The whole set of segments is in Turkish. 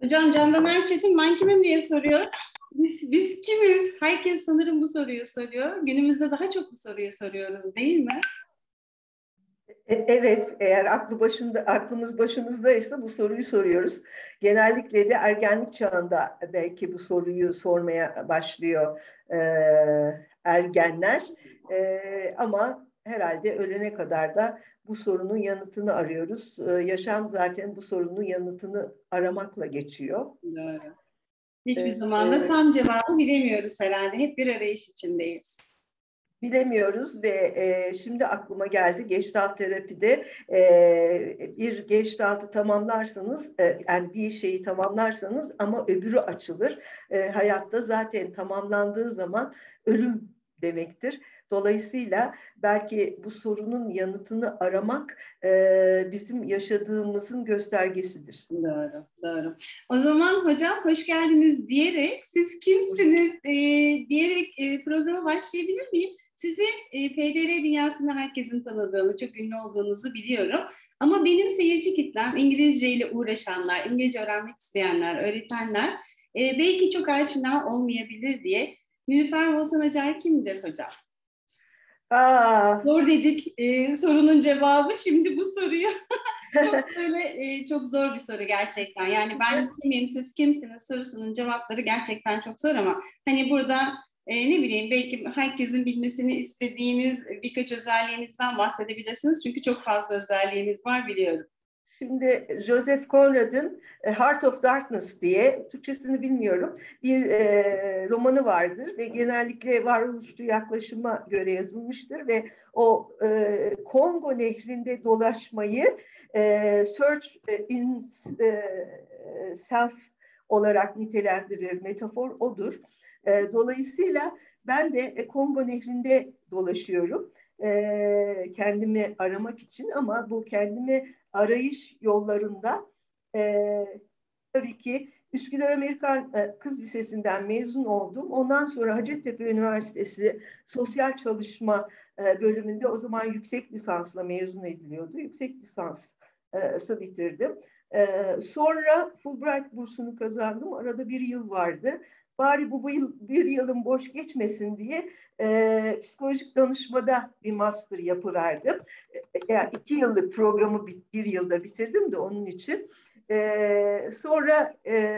Hocam Candan Erçetin ben kimim diye soruyor. Biz kimiz? Herkes sanırım bu soruyu soruyor. Günümüzde daha çok bu soruyu soruyoruz değil mi? Evet, eğer aklımız başımızdaysa bu soruyu soruyoruz. Genellikle de ergenlik çağında belki bu soruyu sormaya başlıyor ergenler. Ama herhalde ölene kadar da bu sorunun yanıtını arıyoruz. Yaşam zaten bu sorunun yanıtını aramakla geçiyor. Doğru. Hiçbir zaman da E, tam cevabı bilemiyoruz herhalde. Hep bir arayış içindeyiz. Bilemiyoruz ve şimdi aklıma geldi Gestalt terapide bir Gestalt'ı tamamlarsanız yani bir şeyi tamamlarsanız ama öbürü açılır. Hayatta zaten tamamlandığı zaman ölüm demektir. Dolayısıyla belki bu sorunun yanıtını aramak bizim yaşadığımızın göstergesidir. Doğru, doğru. O zaman hocam hoş geldiniz diyerek siz kimsiniz diyerek programa başlayabilir miyim? Sizi PDR dünyasında herkesin tanıdığını, çok ünlü olduğunuzu biliyorum. Ama benim seyirci kitlem İngilizce ile uğraşanlar, İngilizce öğrenmek isteyenler, öğretmenler belki çok aşina olmayabilir diye. Nilüfer Voltan Acar kimdir hocam? Zor dedik sorunun cevabı. Şimdi bu soruyu çok böyle çok zor bir soru gerçekten. Yani ben kimim, siz kimsiniz sorusunun cevapları gerçekten çok zor ama hani burada ne bileyim belki herkesin bilmesini istediğiniz birkaç özelliğinizden bahsedebilirsiniz. Çünkü çok fazla özelliğiniz var biliyorum. Şimdi Joseph Conrad'ın Heart of Darkness diye, Türkçesini bilmiyorum, bir romanı vardır ve genellikle varoluşçu yaklaşıma göre yazılmıştır ve o Kongo nehrinde dolaşmayı search in self olarak nitelendirir, metafor odur. Dolayısıyla ben de Kongo nehrinde dolaşıyorum. Kendimi aramak için ama bu kendimi arayış yollarında tabii ki Üsküdar Amerikan Kız Lisesi'nden mezun oldum. Ondan sonra Hacettepe Üniversitesi Sosyal Çalışma bölümünde o zaman yüksek lisansla mezun ediliyordu. Yüksek lisansı bitirdim. Sonra Fulbright bursunu kazandım. Arada bir yıl vardı. Bari bu bir yılın boş geçmesin diye psikolojik danışmada bir master yapıverdim. Yani 2 yıllık programı bir yılda bitirdim de onun için. Sonra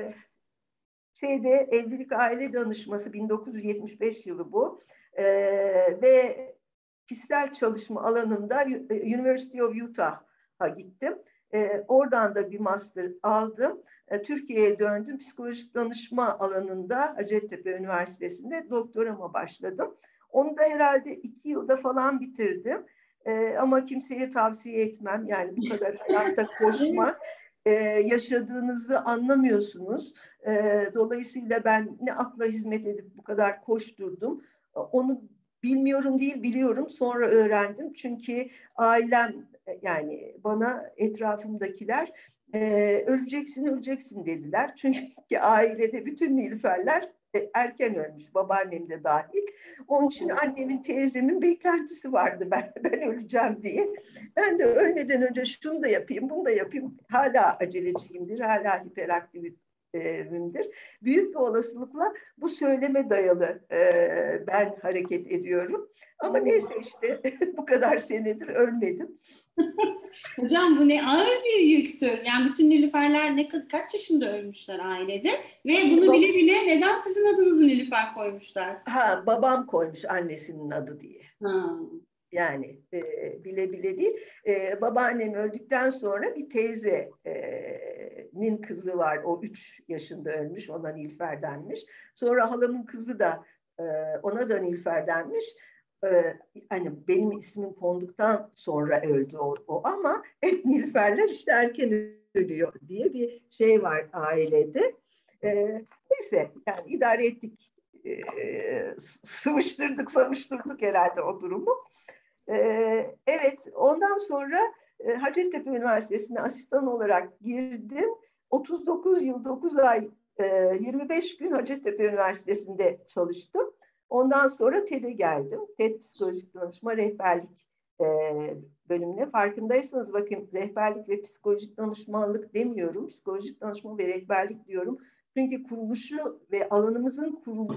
evlilik aile danışması 1975 yılı bu. Ve kişisel çalışma alanında University of Utah'a gittim. Oradan da bir master aldım. Türkiye'ye döndüm. Psikolojik danışma alanında Hacettepe Üniversitesi'nde doktorama başladım. Onu da herhalde 2 yılda falan bitirdim. Ama kimseye tavsiye etmem. Yani bu kadar hayatta koşma, yaşadığınızı anlamıyorsunuz. Dolayısıyla ben ne akla hizmet edip bu kadar koşturdum. Onu bilmiyorum değil, biliyorum. Sonra öğrendim. Çünkü ailem, yani bana etrafımdakiler öleceksin dediler. Çünkü ailede bütün Nilüferler erken ölmüş, babaannem de dahil. Onun için annemin, teyzemin beklentisi vardı ben öleceğim diye. Ben de ölmeden önce şunu da yapayım, bunu da yapayım. Hala aceleciyimdir, hala hiperaktifimdir. Büyük bir olasılıkla bu söyleme dayalı ben hareket ediyorum. Ama neyse işte bu kadar senedir ölmedim. Hocam bu ne ağır bir yüktür. Yani bütün Nilüferler kaç yaşında ölmüşler ailede ve bunu bile bile neden sizin adınızı Nilüfer koymuşlar? Babam koymuş annesinin adı diye. Ha. Yani bile bile değil. Babaannem öldükten sonra bir teyzenin kızı var. O 3 yaşında ölmüş. Ona Nilüfer denmiş. Sonra halamın kızı da ona da Nilüfer denmiş. Hani benim ismim konduktan sonra öldü o ama hep Nilüferler işte erken ölüyor diye bir şey var ailede. Neyse yani idare ettik. Savuşturduk herhalde o durumu. Evet, ondan sonra Hacettepe Üniversitesi'ne asistan olarak girdim. 39 yıl, 9 ay, 25 gün Hacettepe Üniversitesi'nde çalıştım. Ondan sonra TED'e geldim. TED Psikolojik Danışma Rehberlik bölümüne. Farkındaysanız bakın, rehberlik ve psikolojik danışmanlık demiyorum. Psikolojik danışma ve rehberlik diyorum. Çünkü kuruluşu ve alanımızın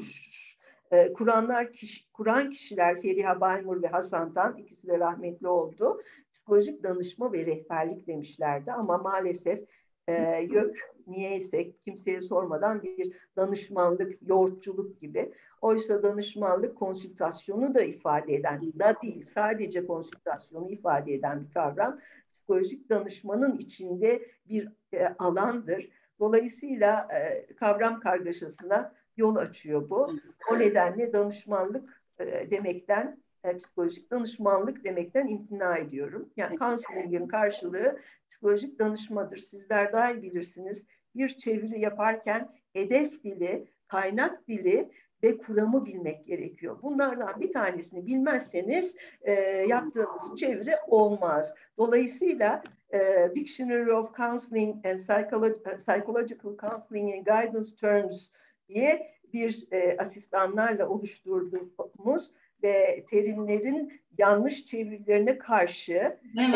kuran kişiler Feriha Baymur ve Hasan Tan, ikisi de rahmetli oldu. Psikolojik danışma ve rehberlik demişlerdi ama maalesef yok, niyeyse kimseye sormadan bir danışmanlık, yoğurtçuluk gibi. Oysa danışmanlık konsültasyonu da ifade eden, da değil sadece konsültasyonu ifade eden bir kavram. Psikolojik danışmanın içinde bir alandır. Dolayısıyla kavram kargaşasına yol açıyor bu. O nedenle danışmanlık demekten, psikolojik danışmanlık demekten imtina ediyorum. Yani counseling'in karşılığı psikolojik danışmadır. Sizler daha iyi bilirsiniz. Bir çeviri yaparken hedef dili, kaynak dili ve kuramı bilmek gerekiyor. Bunlardan bir tanesini bilmezseniz yaptığınız çeviri olmaz. Dolayısıyla Dictionary of Counseling and Psychological Counseling and Guidance Terms diye bir asistanlarla oluşturduğumuz ve terimlerin yanlış çevirilerine karşı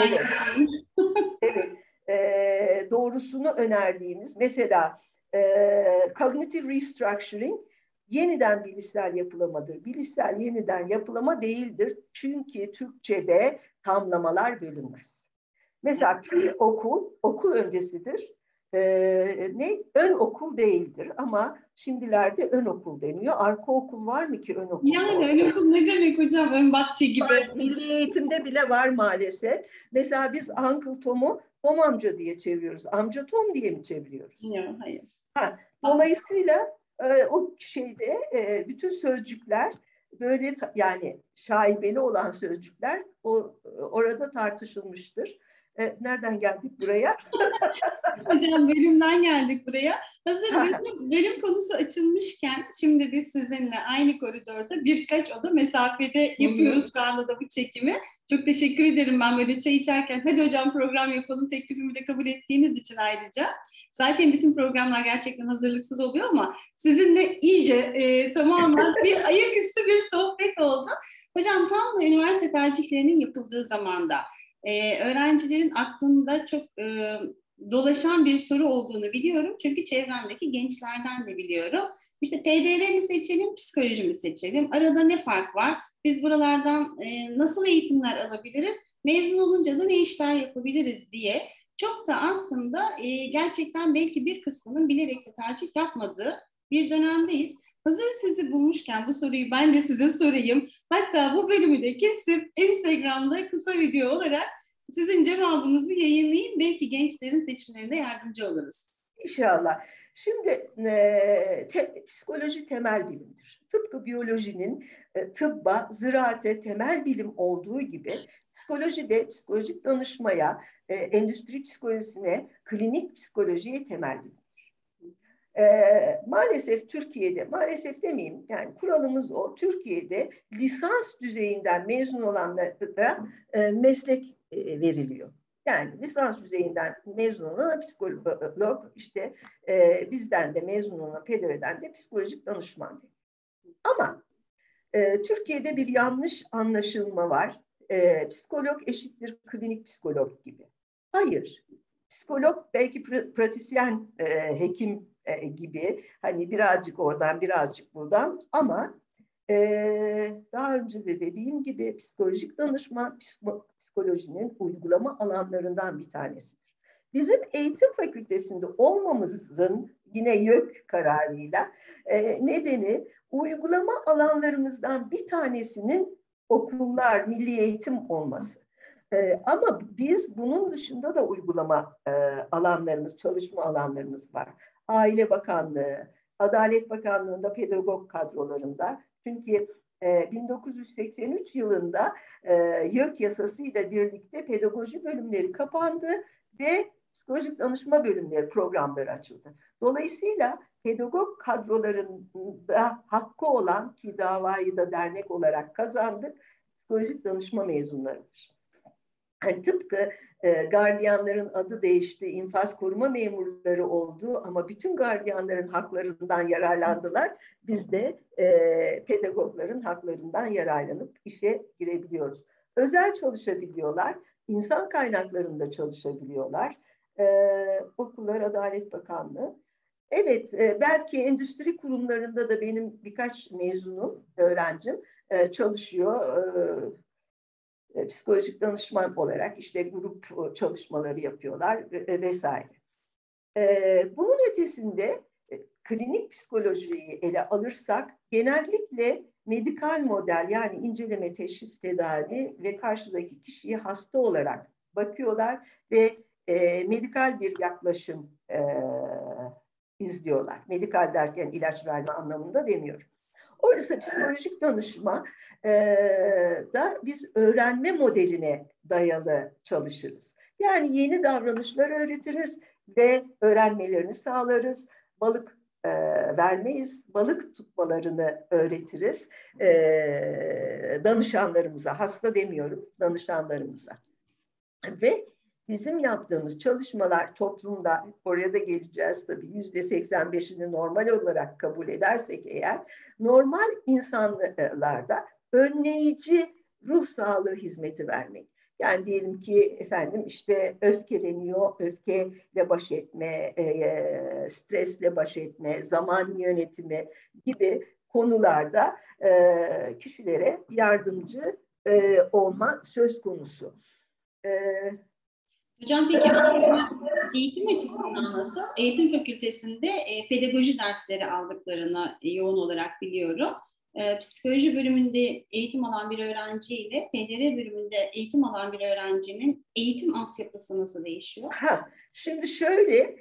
doğrusunu önerdiğimiz, mesela cognitive restructuring yeniden bilişsel yapılamadır. Bilişsel yeniden yapılama değildir. Çünkü Türkçe'de tamlamalar bölünmez. Mesela okul öncesidir. Ön okul değildir ama şimdilerde ön okul deniyor. Arka okul var mı ki ön okul? Yani ön okul ne demek hocam? Ön bahçe gibi. Milli eğitimde bile var maalesef. Mesela biz Uncle Tom'u Tom amca diye çeviriyoruz. Amca Tom diye mi çeviriyoruz? Yok, hayır. Dolayısıyla o şeyde bütün sözcükler böyle, yani şaibeli olan sözcükler orada tartışılmıştır. Nereden geldik buraya? Hocam bölümden geldik buraya. Hazır bölüm konusu açılmışken şimdi biz sizinle aynı koridorda birkaç oda mesafede yapıyoruz şu anda da bu çekimi. Çok teşekkür ederim, ben böyle çay içerken hadi hocam program yapalım teklifimi de kabul ettiğiniz için ayrıca. Zaten bütün programlar gerçekten hazırlıksız oluyor ama sizinle iyice tamamen bir ayaküstü bir sohbet oldu. Hocam tam da üniversite tercihlerinin yapıldığı zamanda öğrencilerin aklında çok dolaşan bir soru olduğunu biliyorum. Çünkü çevremdeki gençlerden de biliyorum. İşte PDR mi seçelim, psikoloji mi seçelim? Arada ne fark var? Biz buralardan nasıl eğitimler alabiliriz? Mezun olunca da ne işler yapabiliriz diye. Çok da aslında gerçekten belki bir kısmının bilerek de tercih yapmadığı bir dönemdeyiz. Hazır sizi bulmuşken bu soruyu ben de size sorayım. Hatta bu bölümü de kesip Instagram'da kısa video olarak sizin cevabınızı yayınlayayım. Belki gençlerin seçimlerinde yardımcı oluruz. İnşallah. Şimdi psikoloji temel bilimdir. Tıpkı biyolojinin tıbba, ziraate temel bilim olduğu gibi psikoloji de psikolojik danışmaya, endüstri psikolojisine, klinik psikolojiye temel bilimdir. Maalesef Türkiye'de, maalesef demeyeyim, yani kuralımız o, Türkiye'de lisans düzeyinden mezun olanlara meslek veriliyor. Yani lisans düzeyinden mezun olan psikolog, işte bizden de mezun olan PDR'den de psikolojik danışman. Ama Türkiye'de bir yanlış anlaşılma var. Psikolog eşittir klinik psikolog gibi. Hayır. Psikolog belki pratisyen hekim gibi, hani birazcık oradan birazcık buradan, ama daha önce de dediğim gibi psikolojik danışma psikolojinin uygulama alanlarından bir tanesidir. Bizim eğitim fakültesinde olmamızın yine YÖK kararıyla nedeni uygulama alanlarımızdan bir tanesinin okullar, milli eğitim olması. Ama biz bunun dışında da uygulama alanlarımız, çalışma alanlarımız var. Aile Bakanlığı, Adalet Bakanlığı'nda pedagog kadrolarında. Çünkü 1983 yılında YÖK yasasıyla birlikte pedagoji bölümleri kapandı ve psikolojik danışma bölümleri, programları açıldı. Dolayısıyla pedagog kadrolarında hakkı olan, ki davayı da dernek olarak kazandık, psikolojik danışma mezunlarıdır. Yani tıpkı gardiyanların adı değişti, infaz koruma memurları oldu ama bütün gardiyanların haklarından yararlandılar. Biz de pedagogların haklarından yararlanıp işe girebiliyoruz. Özel çalışabiliyorlar. insan kaynaklarında çalışabiliyorlar. Okullar, Adalet Bakanlığı. Evet, belki endüstri kurumlarında da benim birkaç mezunum, öğrencim çalışıyor. Psikolojik danışman olarak işte grup çalışmaları yapıyorlar vesaire. Bunun ötesinde klinik psikolojiyi ele alırsak genellikle medikal model, yani inceleme, teşhis, tedavi ve karşıdaki kişiyi hasta olarak bakıyorlar ve medikal bir yaklaşım izliyorlar. Medikal derken ilaç verme anlamında demiyorum. Oysa psikolojik danışma da biz öğrenme modeline dayalı çalışırız. Yani yeni davranışlar öğretiriz ve öğrenmelerini sağlarız. Balık vermeyiz, balık tutmalarını öğretiriz danışanlarımıza, hasta demiyorum, danışanlarımıza. Ve bizim yaptığımız çalışmalar toplumda, oraya da geleceğiz tabii, %85'ini normal olarak kabul edersek eğer, normal insanlarda önleyici ruh sağlığı hizmeti vermek. Yani diyelim ki efendim işte öfkeleniyor, öfkeyle baş etme, stresle baş etme, zaman yönetimi gibi konularda kişilere yardımcı olma söz konusu. Hocam peki eğitim açısından nasıl? Eğitim fakültesinde pedagoji dersleri aldıklarını yoğun olarak biliyorum. Psikoloji bölümünde eğitim alan bir öğrenci ile PDR bölümünde eğitim alan bir öğrencinin eğitim altyapısı nasıl değişiyor? Şimdi şöyle,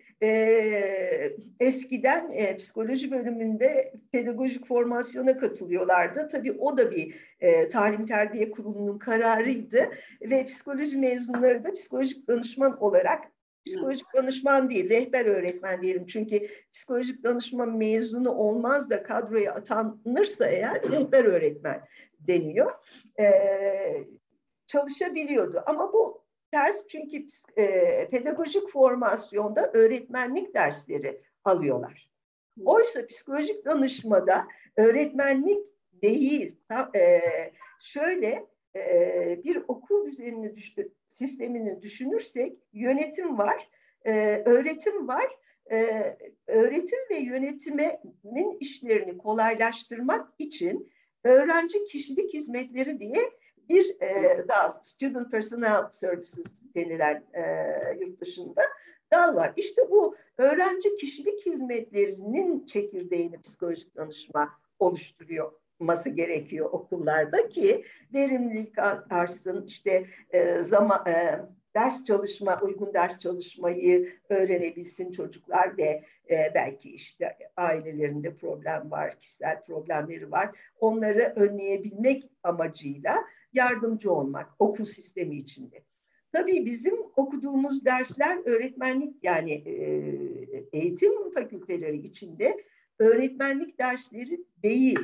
eskiden psikoloji bölümünde pedagojik formasyona katılıyorlardı. Tabii o da bir Talim Terbiye Kurulu'nun kararıydı ve psikoloji mezunları da psikolojik danışman olarak, psikolojik danışman değil, rehber öğretmen diyelim. Çünkü psikolojik danışman mezunu olmaz da kadroya atanırsa eğer rehber öğretmen deniyor. Çalışabiliyordu ama bu ters, çünkü pedagojik formasyonda öğretmenlik dersleri alıyorlar. Oysa psikolojik danışmada öğretmenlik değil. Şöyle bir okul düzenini sistemini düşünürsek yönetim var, öğretim var. Öğretim ve yönetimin işlerini kolaylaştırmak için öğrenci kişilik hizmetleri diye bir dal, Student Personnel Services denilen yurt dışında dal var. İşte bu öğrenci kişilik hizmetlerinin çekirdeğini psikolojik danışma oluşturuyorması gerekiyor okullarda ki verimlilik artsın, işte ders çalışma, uygun ders çalışmayı öğrenebilsin çocuklar ve belki işte ailelerinde problem var, kişisel problemleri var. Onları önleyebilmek amacıyla yardımcı olmak okul sistemi içinde. Tabii bizim okuduğumuz dersler öğretmenlik, yani eğitim fakülteleri içinde öğretmenlik dersleri değil.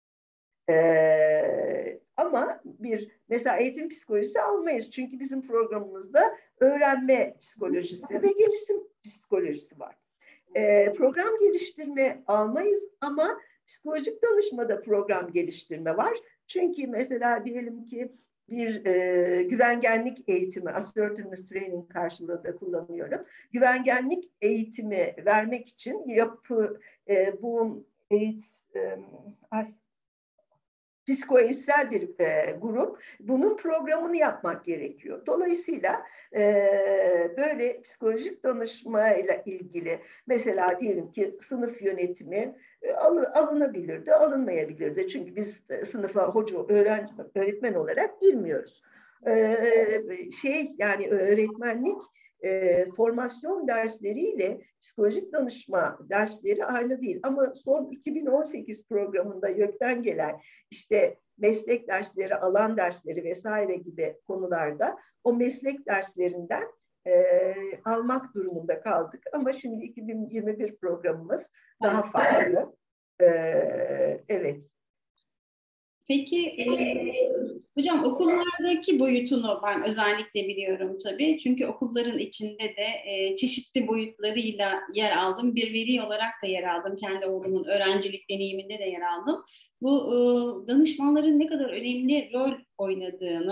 Ama mesela eğitim psikolojisi almayız. Çünkü bizim programımızda öğrenme psikolojisi ve gelişim psikolojisi var. Program geliştirme almayız ama psikolojik danışmada program geliştirme var. Çünkü mesela diyelim ki bir güvengenlik eğitimi, assertiveness training karşılığında kullanıyorum. Güvengenlik eğitimi vermek için bu psikoeğitsel bir grup, bunun programını yapmak gerekiyor. Dolayısıyla böyle psikolojik danışmayla ilgili mesela diyelim ki sınıf yönetimi alınabilirdi, alınmayabilirdi. Çünkü biz sınıfa hoca, öğretmen olarak girmiyoruz. Yani öğretmenlik formasyon dersleriyle psikolojik danışma dersleri aynı değil. Ama son 2018 programında YÖK'ten gelen işte meslek dersleri, alan dersleri vesaire gibi konularda o meslek derslerinden almak durumunda kaldık. Ama şimdi 2021 programımız daha farklı. Evet. Peki hocam okullardaki boyutunu ben özellikle biliyorum tabii. Çünkü okulların içinde de çeşitli boyutlarıyla yer aldım. Bir veli olarak da yer aldım. Kendi oğlumun öğrencilik deneyiminde de yer aldım. Bu danışmanların ne kadar önemli rol oynadığını,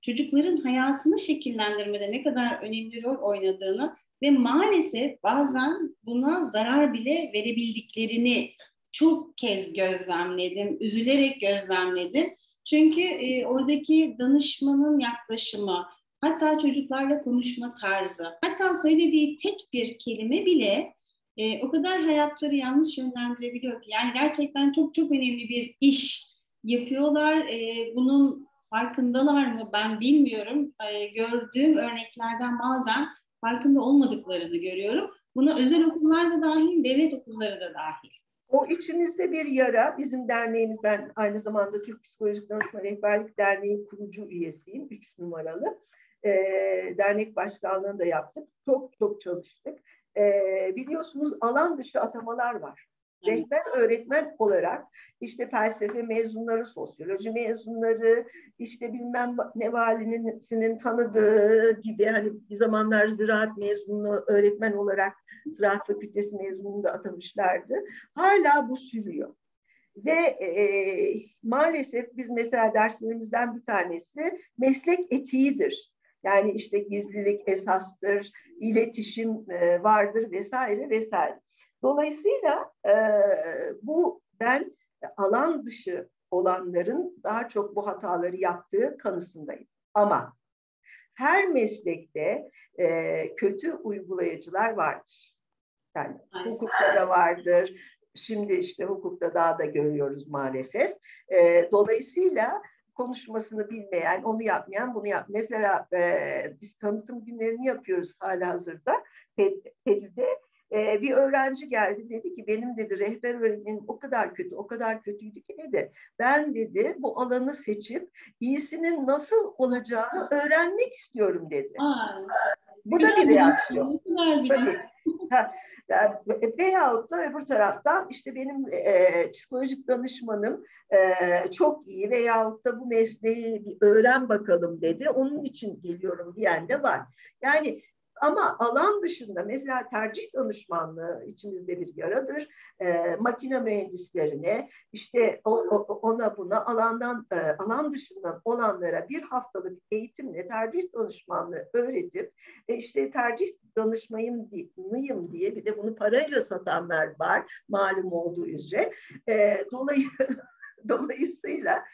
çocukların hayatını şekillendirmede ne kadar önemli rol oynadığını ve maalesef bazen buna zarar bile verebildiklerini çok kez gözlemledim, üzülerek gözlemledim. Çünkü oradaki danışmanın yaklaşımı, hatta çocuklarla konuşma tarzı, hatta söylediği tek bir kelime bile o kadar hayatları yanlış yönlendirebiliyor ki. Yani gerçekten çok çok önemli bir iş yapıyorlar. Bunun farkındalar mı ben bilmiyorum. Gördüğüm örneklerden bazen farkında olmadıklarını görüyorum. Buna özel okullar da dahil, devlet okulları da dahil. O içimizde bir yara. Bizim derneğimiz, ben aynı zamanda Türk Psikolojik Danışma Rehberlik Derneği kurucu üyesiyim. 3 numaralı. Dernek başkanlığını da yaptık. Çok çok çalıştık. Biliyorsunuz alan dışı atamalar var. Rehber öğretmen olarak işte felsefe mezunları, sosyoloji mezunları, işte bilmem ne valisinin tanıdığı gibi, hani bir zamanlar ziraat mezunu öğretmen olarak ziraat fakültesi mezununu da atamışlardı. Hala bu sürüyor. Ve maalesef biz mesela derslerimizden bir tanesi meslek etiğidir. Yani işte gizlilik esastır, iletişim vardır vesaire vesaire. Dolayısıyla ben alan dışı olanların daha çok bu hataları yaptığı kanısındayım. Ama her meslekte kötü uygulayıcılar vardır. Yani hukukta da vardır. Şimdi işte hukukta daha da görüyoruz maalesef. Dolayısıyla konuşmasını bilmeyen, onu yapmayan, bunu yap. Mesela biz tanıtım günlerini yapıyoruz halihazırda TED'de. Bir öğrenci geldi, dedi ki benim dedi rehber öğretmenim o kadar kötü, o kadar kötüydü ki dedi. Ben dedi bu alanı seçip iyisinin nasıl olacağını öğrenmek istiyorum dedi. Bu da bir reaksiyon. Tabii. Veyahut da öbür taraftan işte benim psikolojik danışmanım çok iyi veyahut da bu mesleği bir öğren bakalım dedi. Onun için geliyorum diyen de var. Yani ama alan dışında mesela tercih danışmanlığı içimizde bir yaradır. Makine mühendislerine işte ona buna alan dışından olanlara bir haftalık eğitimle tercih danışmanlığı öğretip işte tercih danışmayım diye bir de bunu parayla satanlar var malum olduğu üzere. Dolayısıyla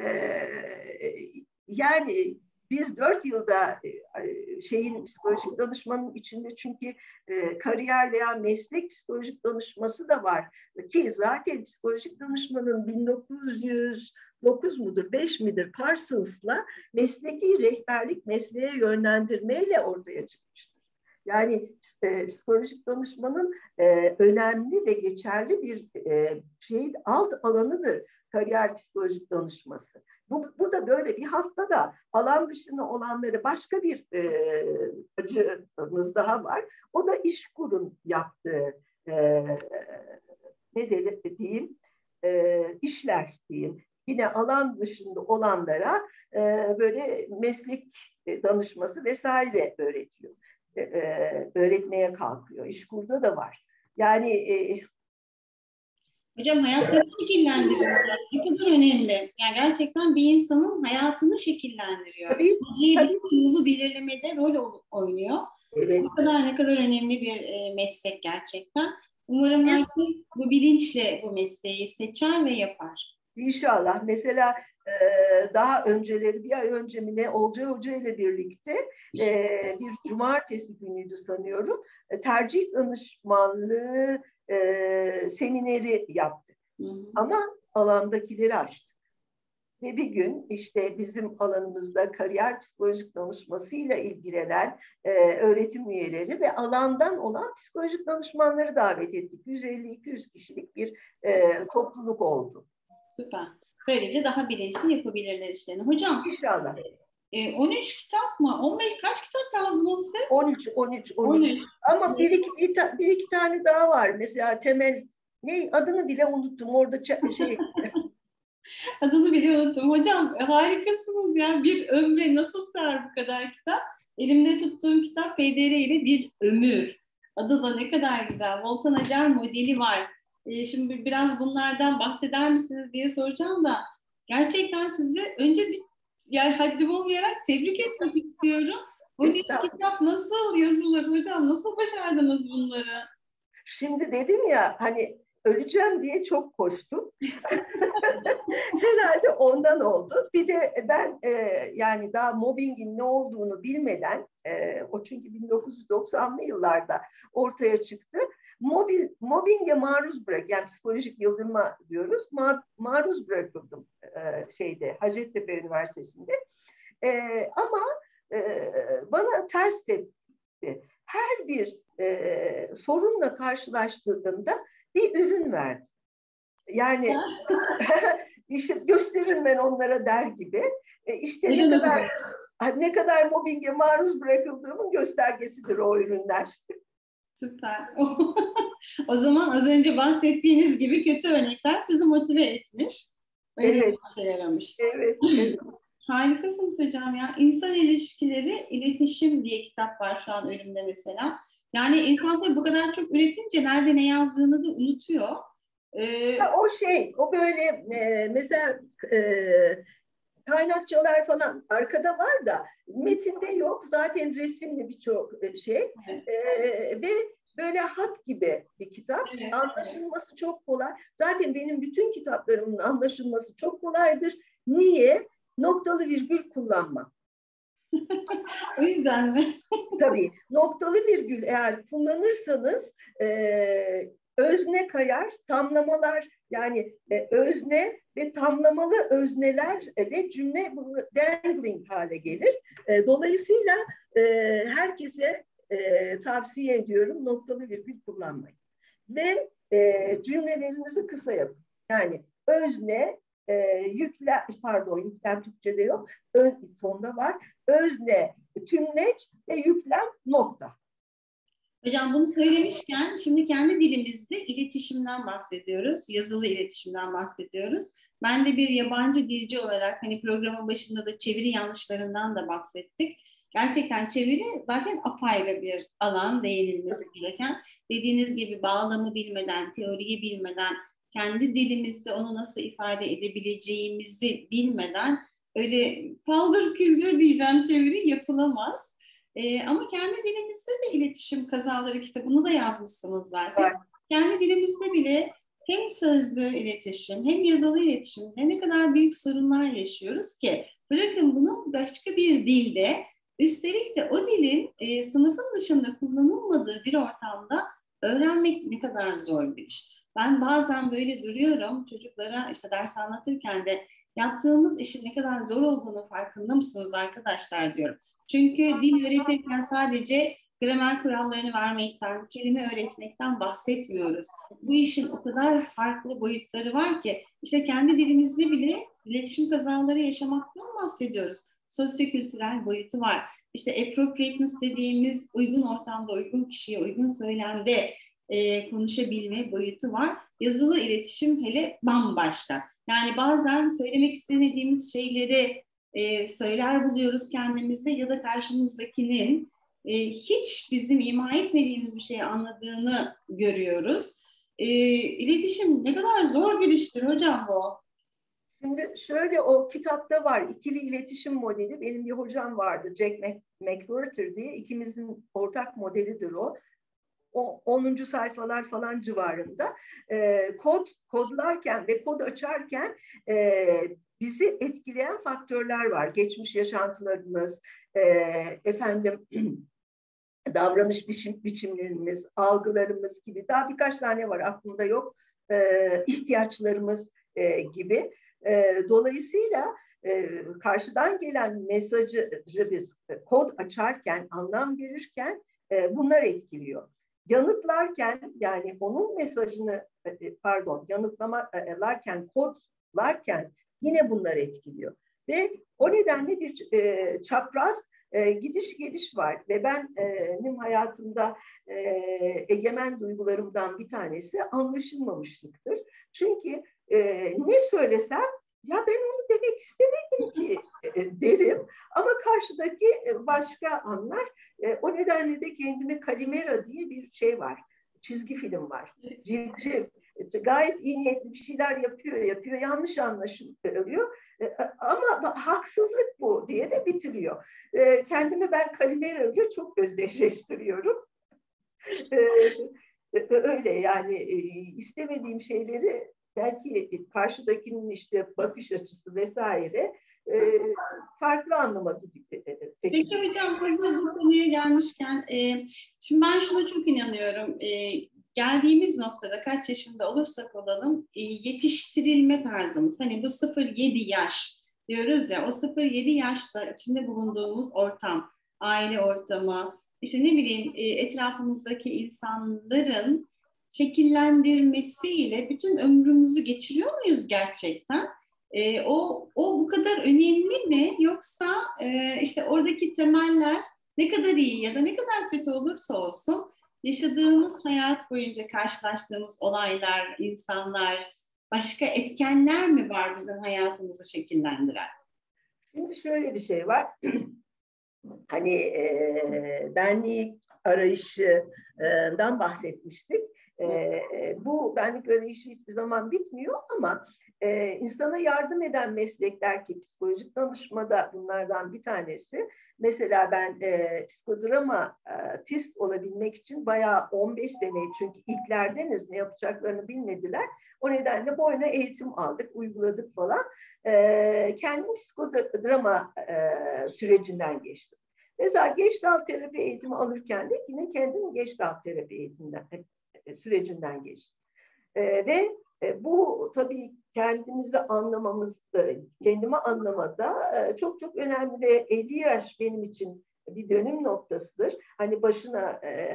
yani biz 4 yılda psikolojik danışmanın içinde çünkü kariyer veya meslek psikolojik danışması da var. Ki zaten psikolojik danışmanın 1909 mudur 5 midir Parsons'la mesleki rehberlik mesleğe yönlendirmeyle ortaya çıkmıştır. Yani psikolojik danışmanın önemli ve geçerli bir alt alanıdır kariyer psikolojik danışması. Bu da böyle bir haftada alan dışında olanları başka bir acımız daha var. O da İşkur'un yaptığı diyeyim işler diyeyim. Yine alan dışında olanlara böyle meslek danışması vesaire öğretiyor. Öğretmeye kalkıyor. İşkur'da da var. Yani hocam hayatını şekillendiriyor. Ne kadar önemli. Yani gerçekten bir insanın hayatını şekillendiriyor. Tabii. Bir yolu belirlemede rol oynuyor. Evet. Ne kadar önemli bir meslek gerçekten. Umarım herkes bu bilinçle bu mesleği seçer ve yapar. İnşallah. Mesela daha önceleri bir ay önce mi ne Olcay Hoca ile birlikte bir cumartesi günüydü sanıyorum. Tercih danışmanlığı semineri yaptık. Ama alandakileri açtık. Ve bir gün işte bizim alanımızda kariyer psikolojik danışmasıyla ilgilenen öğretim üyeleri ve alandan olan psikolojik danışmanları davet ettik. 150-200 kişilik bir topluluk oldu. Süper. Böylece daha bilinçli yapabilirler işlerini. Hocam. İnşallah. 13 kitap mı? 15 kaç kitap yazdınız siz? 13. Ama bir iki tane daha var. Mesela temel adını bile unuttum. Orada adını bile unuttum. Hocam harikasınız ya. Bir ömre nasıl sığar bu kadar kitap? Elimde tuttuğum kitap PDR ile bir ömür. Adı da ne kadar güzel. Volkan Acar modeli var. Şimdi biraz bunlardan bahseder misiniz diye soracağım da gerçekten sizi önce yani haddim olmayarak tebrik etmek istiyorum. Bu kitap nasıl yazılır hocam? Nasıl başardınız bunları? Şimdi dedim ya hani öleceğim diye çok koştum. Herhalde ondan oldu. Bir de ben yani daha mobbingin ne olduğunu bilmeden o çünkü 1990'lı yıllarda ortaya çıktı. Mobbinge maruz bırak, yani psikolojik yıldırma diyoruz. Maruz bırakıldım Hacettepe Üniversitesi'nde. Ama bana ters tepti. Her bir sorunla karşılaştığımda bir ürün verdi. Yani işte gösteririm ben onlara der gibi. İşte ne kadar mobbinge maruz bırakıldığımın göstergesidir o ürünler. Süper. O zaman az önce bahsettiğiniz gibi kötü örnekler sizi motive etmiş. Öyle Evet. bir şey yaramış. Evet, evet. Harikasınız hocam ya. İnsan ilişkileri, iletişim diye kitap var şu an önümde mesela. Yani insan tabii bu kadar çok üretince nerede ne yazdığını da unutuyor. O böyle mesela kaynakçalar falan arkada var da metinde yok. Zaten resimli birçok şey. Ve böyle hap gibi bir kitap. Evet. Anlaşılması çok kolay. Zaten benim bütün kitaplarımın anlaşılması çok kolaydır. Niye? Noktalı virgül kullanmam. O yüzden mi? Tabii noktalı virgül eğer kullanırsanız özne kayar, tamlamalar yani özne ve tamlamalı öznelerle cümle dangling hale gelir. Dolayısıyla herkese tavsiye ediyorum noktalı virgül kullanmayı. Ve cümlelerinizi kısa yapın. Yani özne, yüklem Türkçe'de yok, sonda var. Özne, tümleç ve yüklem nokta. Hocam bunu söylemişken şimdi kendi dilimizde iletişimden bahsediyoruz. Yazılı iletişimden bahsediyoruz. Ben de bir yabancı dilci olarak hani programın başında da çeviri yanlışlarından da bahsettik. Gerçekten çeviri zaten apayrı bir alan, değinilmesi gereken. Dediğiniz gibi bağlamı bilmeden, teoriyi bilmeden, kendi dilimizde onu nasıl ifade edebileceğimizi bilmeden öyle paldır küldür diyeceğim çeviri yapılamaz. Ama kendi dilimizde de iletişim kazaları kitabını da yazmışsınız zaten. Evet. Kendi dilimizde bile hem sözlü iletişim hem yazılı iletişimde ne kadar büyük sorunlar yaşıyoruz ki bırakın bunu başka bir dilde, üstelik de o dilin sınıfın dışında kullanılmadığı bir ortamda öğrenmek ne kadar zor bir iş. Ben bazen böyle duruyorum çocuklara işte ders anlatırken de yaptığımız işin ne kadar zor olduğunu farkında mısınız arkadaşlar diyorum. Çünkü dil öğretirken sadece gramer kurallarını vermekten, kelime öğretmekten bahsetmiyoruz. Bu işin o kadar farklı boyutları var ki işte kendi dilimizde bile iletişim kazaları yaşamaktan bahsediyoruz. Sosyokültürel boyutu var. İşte appropriateness dediğimiz uygun ortamda, uygun kişiye, uygun söylemde konuşabilme boyutu var. Yazılı iletişim hele bambaşka. Yani bazen söylemek istemediğimiz şeyleri söyler buluyoruz kendimizde ya da karşımızdakinin hiç bizim ima etmediğimiz bir şeyi anladığını görüyoruz. İletişim ne kadar zor bir iştir hocam bu. Şimdi şöyle o kitapta var ikili iletişim modeli. Benim bir hocam vardı Jack McWhirter diye. İkimizin ortak modelidir o. O 10. sayfalar falan civarında kodlarken ve kod açarken bizi etkileyen faktörler var. Geçmiş yaşantılarımız, davranış biçimlerimiz, algılarımız gibi daha birkaç tane var aklımda yok. İhtiyaçlarımız gibi. Dolayısıyla karşıdan gelen mesajı biz kod açarken, anlam verirken bunlar etkiliyor. Yanıtlarken yani onun mesajını yanıtlamalarken, kodlarken yine bunlar etkiliyor. Ve o nedenle bir çapraz gidiş geliş var ve benim hayatımda egemen duygularımdan bir tanesi anlaşılmamışlıktır. Çünkü ne söylesem ya ben onu demek istemedim ki derim ama karşıdaki başka anlar. O nedenle de kendime Kalimera diye bir şey var. Çizgi film var. Civciv. Gayet iyi niyetli bir şeyler yapıyor. Yanlış anlaşılıyor. Ama haksızlık bu diye de bitiriyor. Kendimi ben Calimero ile çok özdeşleştiriyorum. Öyle yani istemediğim şeyleri belki karşıdakinin işte bakış açısı vesaire farklı anlama Peki hocam, hazır bu konuya gelmişken, şimdi ben şuna çok inanıyorum. Geldiğimiz noktada kaç yaşında olursak olalım, yetiştirilme tarzımız, hani bu 0-7 yaş diyoruz ya, o 0-7 yaşta içinde bulunduğumuz ortam, aile ortamı, işte ne bileyim, etrafımızdaki insanların şekillendirmesiyle bütün ömrümüzü geçiriyor muyuz gerçekten? O bu kadar önemli mi? Yoksa işte oradaki temeller ne kadar iyi ya da ne kadar kötü olursa olsun, yaşadığımız hayat boyunca karşılaştığımız olaylar, insanlar, başka etkenler mi var bizim hayatımızı şekillendiren? Şimdi şöyle bir şey var. Hani benlik arayışından bahsetmiştik. Bu benlik arayışı hiçbir zaman bitmiyor ama insana yardım eden meslekler ki psikolojik danışmada bunlardan bir tanesi. Mesela ben psikodramatist olabilmek için bayağı 15 sene, çünkü ilklerdeniz, ne yapacaklarını bilmediler. O nedenle boyuna eğitim aldık, uyguladık falan. Kendim psikodrama sürecinden geçtim. Mesela Gestalt terapi eğitimi alırken de yine kendim Gestalt terapi eğitiminden sürecinden geçtim. Ve bu tabii kendimizi anlamamız, kendimi anlamada çok çok önemli ve 50 yaş benim için bir dönüm noktasıdır. Hani başına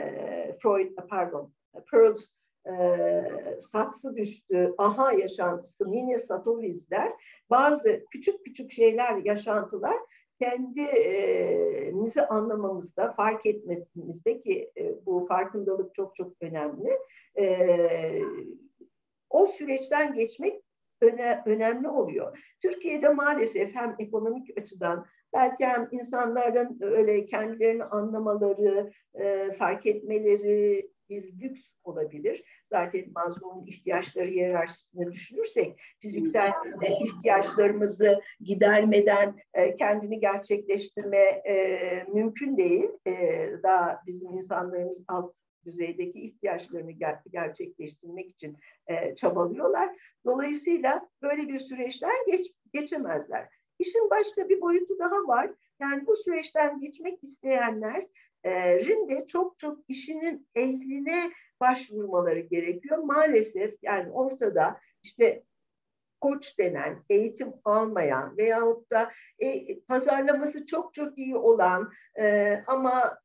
Pearls saksı düştü, aha yaşantısı, mini Satorizler, bazı küçük küçük şeyler, yaşantılar kendimizi anlamamızda, fark etmemizde ki bu farkındalık çok çok önemli. O süreçten geçmek önemli oluyor. Türkiye'de maalesef hem ekonomik açıdan, belki hem insanların öyle kendilerini anlamaları, fark etmeleri bir lüks olabilir. Zaten Maslow'un ihtiyaçları hiyerarşisini düşünürsek fiziksel ihtiyaçlarımızı gidermeden kendini gerçekleştirme mümkün değil. Daha bizim insanlarımız alt düzeydeki ihtiyaçlarını gerçekleştirmek için çabalıyorlar. Dolayısıyla böyle bir süreçten geçemezler. İşin başka bir boyutu daha var. Yani bu süreçten geçmek isteyenlerin de çok çok işinin ehline başvurmaları gerekiyor. Maalesef yani ortada işte koç denen, eğitim almayan veyahut da pazarlaması çok çok iyi olan ama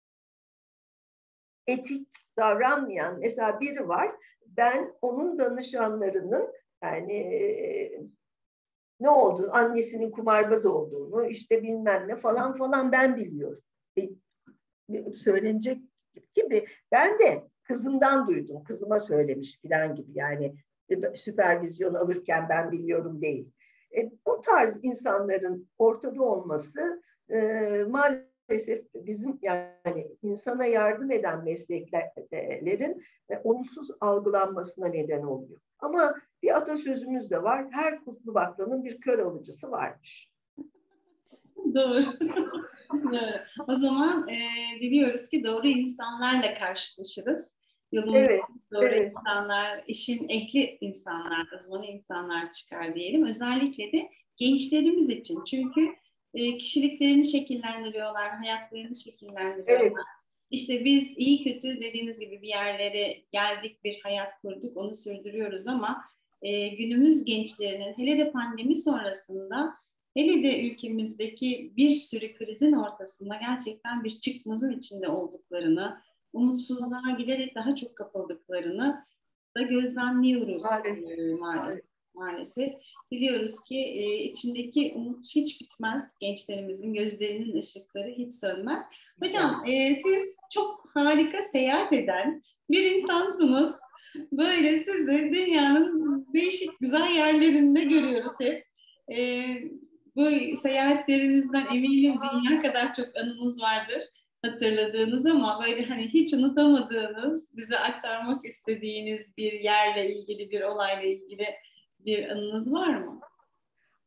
etik davranmayan mesela biri var. Ben onun danışanlarının yani ne oldu? Annesinin kumarbaz olduğunu, işte bilmem ne falan falan ben biliyorum. Söylenecek gibi. Ben de kızımdan duydum. Kızıma söylemiş falan gibi. Yani süpervizyon alırken ben biliyorum değil. Bu tarz insanların ortada olması maalesef bizim yani insana yardım eden mesleklerin olumsuz algılanmasına neden oluyor. Ama bir atasözümüz de var. Her kutlu baklanın bir kör alıcısı varmış. Doğru. Doğru. O zaman diliyoruz ki doğru insanlarla karşılaşırız. Yolunda Evet, doğru evet. insanlar, işin ehli insanlar, uzmanı insanlar çıkar diyelim. Özellikle de gençlerimiz için. Çünkü kişiliklerini şekillendiriyorlar, hayatlarını şekillendiriyorlar. Evet. İşte biz iyi kötü dediğiniz gibi bir yerlere geldik, bir hayat kurduk, onu sürdürüyoruz ama günümüz gençlerinin hele de pandemi sonrasında, hele de ülkemizdeki bir sürü krizin ortasında gerçekten bir çıkmazın içinde olduklarını, umutsuzluğa giderek daha çok kapıldıklarını da gözlemliyoruz Maalesef. maalesef. Maalesef. Biliyoruz ki içindeki umut hiç bitmez. Gençlerimizin gözlerinin ışıkları hiç sönmez. Hocam siz çok harika seyahat eden bir insansınız. Böyle sizi dünyanın değişik güzel yerlerinde görüyoruz hep. Bu seyahatlerinizden eminim dünya kadar çok anınız vardır hatırladığınız, ama böyle hani hiç unutamadığınız, bize aktarmak istediğiniz bir yerle ilgili, bir olayla ilgili bir anınız var mı?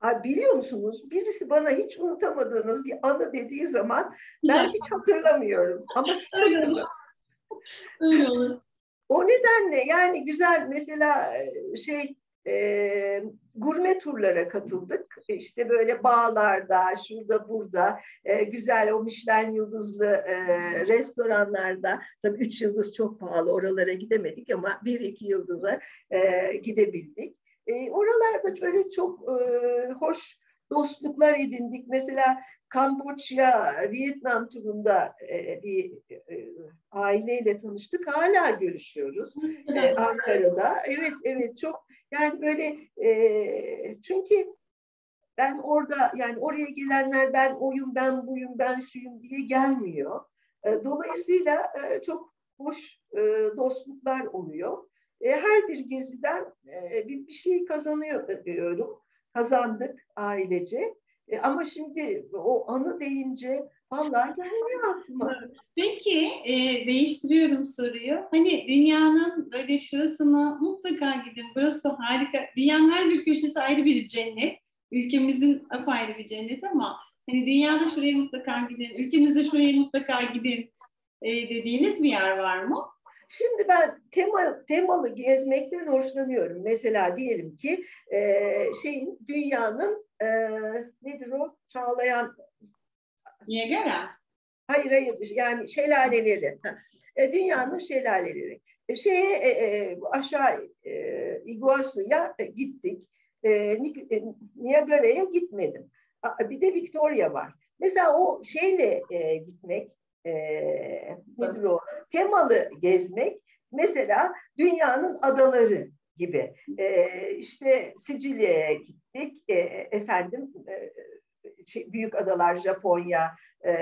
Biliyor musunuz? Birisi bana hiç unutamadığınız bir anı dediği zaman ben Güzel. hiç hatırlamıyorum. Ama hiç Öyle olur. hatırlamıyorum. Öyle olur. O nedenle yani güzel mesela gurme turlara katıldık. İşte böyle bağlarda, şurada burada güzel o Michelin yıldızlı restoranlarda. Tabii 3 yıldız çok pahalı, oralara gidemedik ama 1-2 yıldıza gidebildik. Oralarda böyle çok hoş dostluklar edindik. Mesela Kamboçya, Vietnam turunda bir aileyle tanıştık. Hala görüşüyoruz Ankara'da. Evet, evet çok yani böyle çünkü ben orada yani oraya gelenler ben oyum, ben buyum, ben şuyum diye gelmiyor. Dolayısıyla çok hoş dostluklar oluyor. Her bir geziden bir şey kazanıyorum. Kazandık ailece. Ama şimdi o anı deyince vallahi gelmiyor aklıma. Peki, değiştiriyorum soruyu. Hani dünyanın böyle şurasına mutlaka gidin, burası harika. Dünyanın her bir köşesi ayrı bir cennet. Ülkemizin apayrı bir cennet ama hani dünyada şuraya mutlaka gidin, ülkemizde şuraya mutlaka gidin dediğiniz bir yer var mı? Şimdi ben temalı gezmekten hoşlanıyorum. Mesela diyelim ki dünyanın nedir o? Çağlayan. Niagara. Hayır hayır yani şelaleleri. Dünyanın şelaleleri. Aşağı Iguazu'ya gittik. Niagara'ya gitmedim. Bir de Victoria var. Mesela o şeyle gitmek nedir o? Temalı gezmek mesela dünyanın adaları gibi. İşte Sicilya'ya gittik. Büyük adalar Japonya,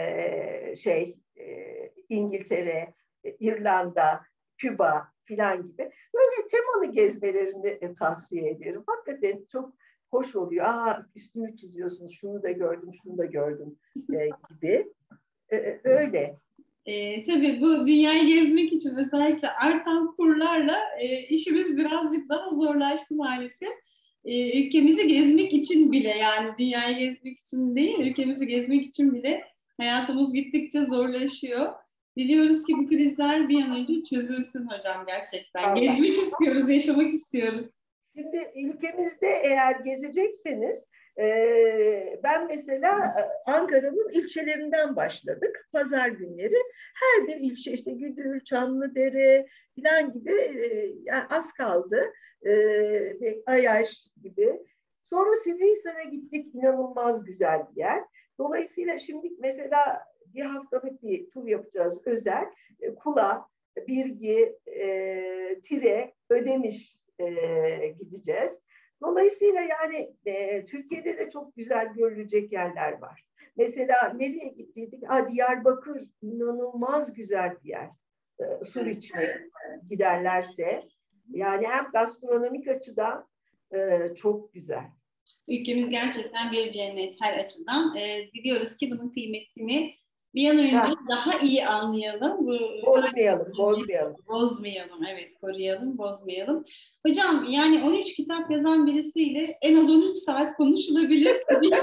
İngiltere, İrlanda, Küba filan gibi. Böyle temalı gezmelerini tavsiye ederim. Hakikaten çok hoş oluyor. Üstünü çiziyorsunuz, şunu da gördüm, şunu da gördüm gibi. Öyle. Tabii bu dünyayı gezmek için özellikle artan kurlarla işimiz birazcık daha zorlaştı maalesef. Ülkemizi gezmek için bile yani dünyayı gezmek için değil, ülkemizi gezmek için bile hayatımız gittikçe zorlaşıyor. Diliyoruz ki bu krizler bir an önce çözülsün hocam gerçekten. Allah. Gezmek istiyoruz, yaşamak istiyoruz. Şimdi ülkemizde eğer gezecekseniz ben mesela Ankara'nın ilçelerinden başladık. Pazar günleri her bir ilçe işte Güdül, Çamlıdere falan gibi yani az kaldı. Ayaş gibi. Sonra Sivrihisar'a gittik. İnanılmaz güzel bir yer. Dolayısıyla şimdi mesela bir haftalık bir tur yapacağız özel. Kula, Birgi, Tire, Ödemiş gideceğiz. Dolayısıyla yani Türkiye'de de çok güzel görülecek yerler var. Mesela nereye gittiydik? Diyarbakır inanılmaz güzel bir yer. Suriç'e giderlerse. Yani hem gastronomik açıdan çok güzel. Ülkemiz gerçekten bir cennet her açıdan. Diliyoruz ki bunun kıymetini bir an önce daha iyi anlayalım. Bozmayalım. Evet, koruyalım, bozmayalım. Hocam yani 13 kitap yazan birisiyle en az 13 saat konuşulabilir.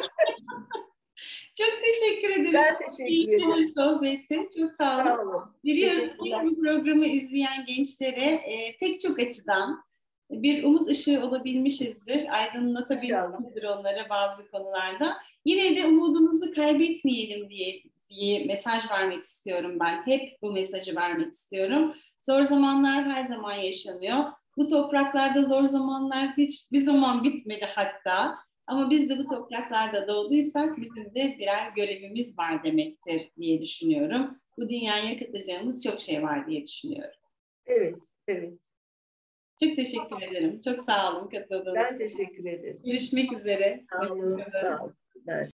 Çok teşekkür ederim. Ben teşekkür ederim. Bir sohbetti. Çok sağ olun. Sağ olun. Biliyorum ki bu programı izleyen gençlere pek çok açıdan bir umut ışığı olabilmişizdir. Aydınlatabilmişizdir onlara bazı konularda. Yine de umudunuzu kaybetmeyelim diye mesaj vermek istiyorum ben. Hep bu mesajı vermek istiyorum. Zor zamanlar her zaman yaşanıyor. Bu topraklarda zor zamanlar hiçbir zaman bitmedi hatta. Ama biz de bu topraklarda doğduysak bizim de birer görevimiz var demektir diye düşünüyorum. Bu dünyaya katacağımız çok şey var diye düşünüyorum. Evet, evet. Çok teşekkür ederim. Çok sağ olun katıldığınız için. Ben teşekkür ederim. Görüşmek üzere. Sağ olun, sağ olun.